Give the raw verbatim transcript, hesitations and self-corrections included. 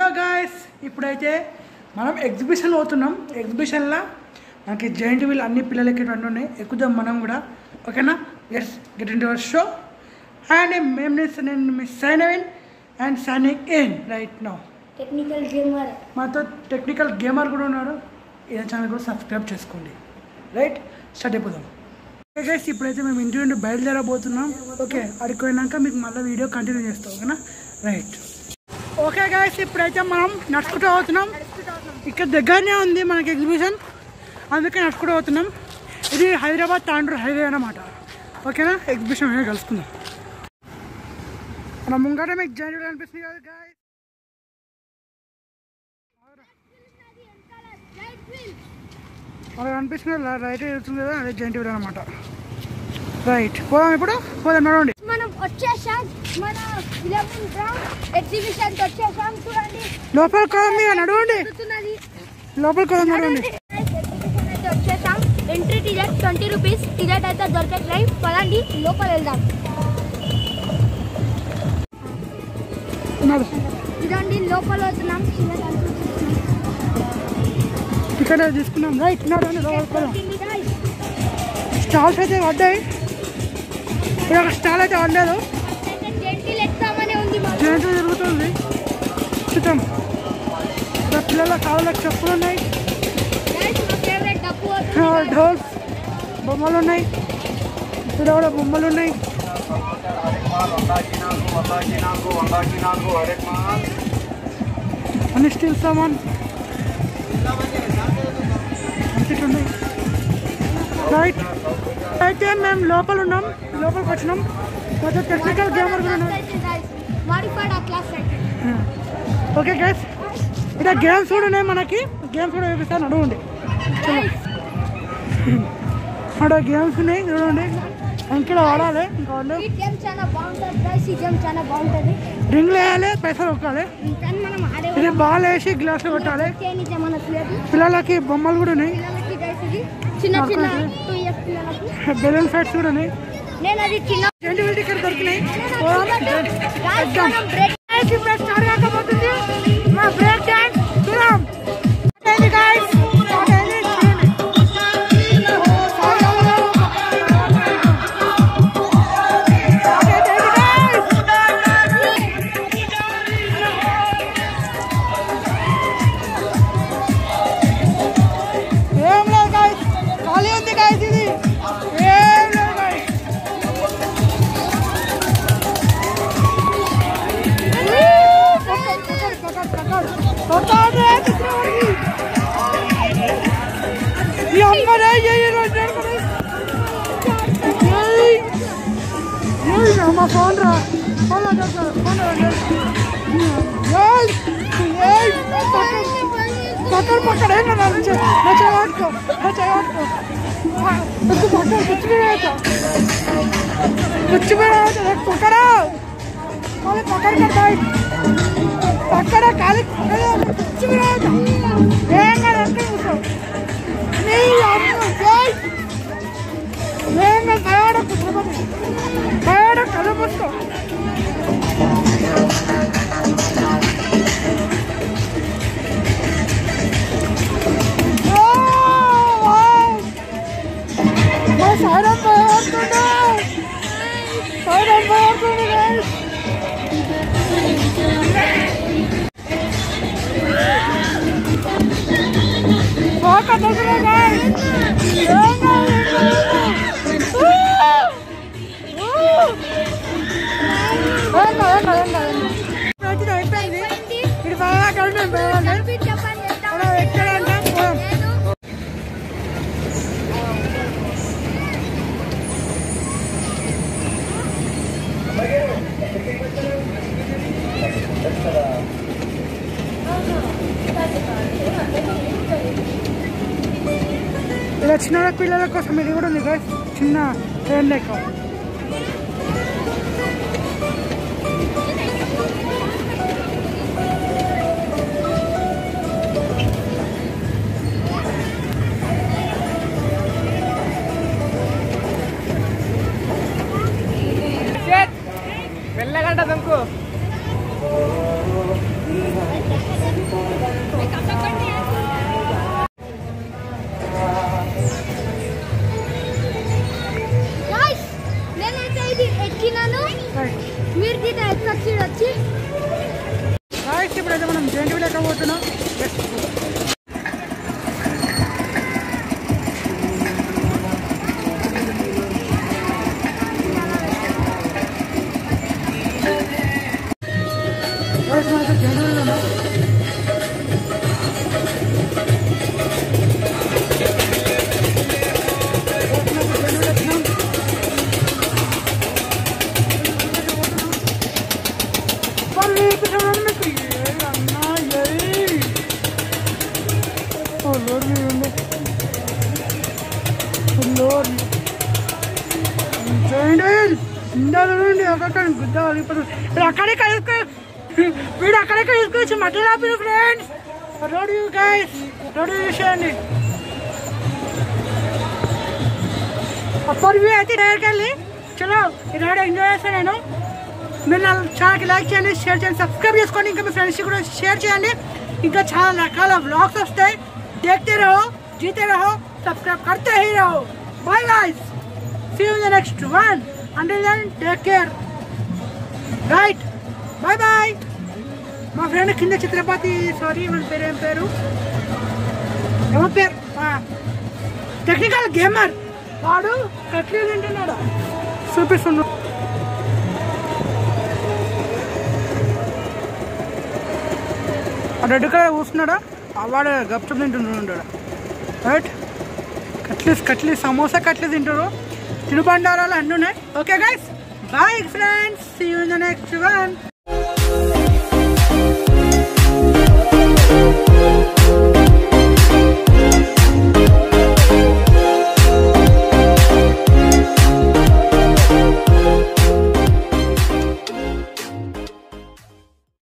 Guys ఇప్పుడైతే మనం exhibition పోతున్నాం. ఎగ్జిబిషన్లో మనకి జైంట్ వీల్ అన్ని పిల్లలకి రెండు ఉన్నాయి, ఎక్కుదాం మనం కూడా. ఓకేనా? Yes, get in your show. And మేము నేను మిస్ సైనవిన్ and signing in right now. Technical gamer మాతో టెక్నికల్ గేమర్ కూడా ఉన్నారు. ఈ ఛానల్ కూడా సబ్స్క్రైబ్ చేసుకోండి. రైట్, స్టార్ట్ అయిపోదాం. ఓకే గైస్, ఇప్పుడైతే మేము ఇంటి నుండి బయలుదేరబోతున్నాం. ఓకే, అడిగిపోయినాక మీకు మళ్ళీ వీడియో కంటిన్యూ చేస్తాం. ఓకేనా? రైట్. ఓకే గైస్, ఇప్పుడైతే మనం నడుచుకుంటూ అవుతున్నాం. ఇక్కడ దగ్గరనే ఉంది మనకి ఎగ్జిబిషన్, అందుకే నడుచుకుంటూ అవుతున్నాం. ఇది హైదరాబాద్ తాండూరు హైవే అన్నమాట. ఓకేనా? ఎగ్జిబిషన్ హైవే కలుసుకుందాం. మన ముంగట మీకు జైన్ అనిపిస్తుంది కదా గాయస్. మనకు అనిపిస్తుంది రైట్ వెళ్తుంది కదా, అదే జైంట్ వీల్ అనమాట. రైట్, పోదాం. ఇప్పుడు పోదాం, నడవండి. మనం వచ్చేసాం, మన ఎగ్జిబిషన్ వచ్చేసాం. చూడండి, లోపలికి పోదాం, మీరు నడవండి. లోపలికి పోదాం, నడవండి. ఎగ్జిబిషన్ అయితే వచ్చేసాం. Entry ticket twenty rupees. Ticket అయితే దొరకట్లేదు. పదండి లోపల వెళ్దాం. ఇదండి లోపల వస్తున్నాం. టికెట్ తీసుకున్నాం. రైట్, నడవండి, లోపలికి పోదాం. స్టాల్స్ అయితే పడ్డాయి. ఇక్కడ ఒక స్టాల్ అయితే పడలేదు. జైంట్ తిరుగుతుంది, చూద్దాం. ఇక్కడ పిల్లల కాళ్ళకి చెప్పులు ఉన్నాయి, డోల్స్ బొమ్మలు ఉన్నాయి. ఇక్కడ కూడా బొమ్మలు ఉన్నాయి. అన్ని స్టీల్ సామాన్ ఉన్నాయి. రైట్, అయితే మేము లోపల ఉన్నాం, లోపలికి వచ్చినాం. కొంచెం టెక్నికల్ గేమర్ కూడా ఉన్నాం. ఓకే గైస్, ఇక్కడ గేమ్స్ కూడా ఉన్నాయి. మనకి గేమ్స్ కూడా చూపిస్తాను, నడవండి. అక్కడ గేమ్స్ ఉన్నాయి, చూడండి. ఇంకా ఆడాలి, ఇంకా రింగ్లు వేయాలి, పైసలు కొట్టాలి. ఇది బాల్ వేసి గ్లాసులు కొట్టాలి. పిల్లలకి బొమ్మలు కూడా ఉన్నాయి, బెలూన్ ఫైట్స్ కూడా ఉన్నాయి. ఇక్కడ దొరికినాయి. స్టార్ట్ కాకపోతుంది మా బ్రేక్ డాన్స్. చూద్దాం. మా ఫోన్ రా, పక్కన పక్కన చేయవాడుకో చేయవాడుకో పక్కన కూర్చుని కూర్చుని పక్కన పక్కన కట్టాయి. పక్కన ఖాళీ కూర్చుని ఏం కాదు, అంటే కూర్చోవు. ఏం భయాడ కూర్చోబడి భయాడ కళ్ళు మూసుకో. సైరన్ భయపడుతుండే, సైరన్ భయపడుతుంది. బాగా దగ్గర అయిపోయింది. ఇది బాగా కలిపి ఎక్కడంటే ఇలా చిన్న పిల్లల కోసం ఇది కూడా ఉంది కదా, చిన్న ట్రైన్ లెక్క. వెళ్ళగంట దంకు నేనైతే ఇది ఎక్కినాను, మీరు దీంట్లో ఎక్కొచ్చి వచ్చి ఇప్పుడైతే మనం జెంట్ వీల్ ఎక్కబోతున్నాం. జెంట్ వీల్ ఉన్నాం. అక్కడే కలుసుకో వీడు అక్కడే కలుసుకోవచ్చు మటన్ ఆపిన friends. Road view guys, road view చూసేయండి. అప్పర్ వ్యూ అయితే డైరెక్ట్ వెళ్ళి చలో ఈ రోడ్ ఎంజాయ్ చేస్తాను నేను. మీరు నా ఛానల్కి లైక్ చేయండి, షేర్ చేయండి, సబ్స్క్రైబ్ చేసుకోండి. ఇంకా మీ ఫ్రెండ్స్కి కూడా షేర్ చేయండి. ఇంకా చాలా రకాల వ్లాగ్స్ వస్తాయి. देखते रहो, जीते रहो, सब्सक्राइब करते ही रहो. Bye guys, see you in the next one. Until then, take care. Right, bye bye. మా ఫ్రెండ్ కింద చిత్రపతి, సారీ మన పేరు ఏం పేరు ఎవరి పేరు, టెక్నికల్ గేమర్ వాడు కట్లు తింటున్నాడు చూపిస్తున్నాడు. రెడ్ కలర్ కూర్చున్నాడా వాడు గప్చుప్ తింటున్నాడు. రైట్, కట్లీస్ కట్లీస్ సమోసా కట్లీస్ తింటారు. తినుబండారాలు అన్నీ ఉన్నాయి. Okay guys, bye friends, see you in the next one.